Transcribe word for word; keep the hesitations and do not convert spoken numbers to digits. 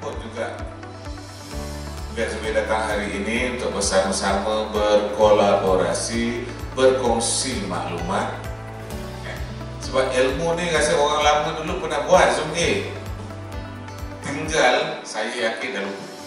Pun juga Gatsby datang hari ini untuk bersama-sama berkolaborasi, berkongsi maklumat. Sebab ilmu ni rasa orang lama dulu pernah buat Zoom A. Tinggal saya yakin dalam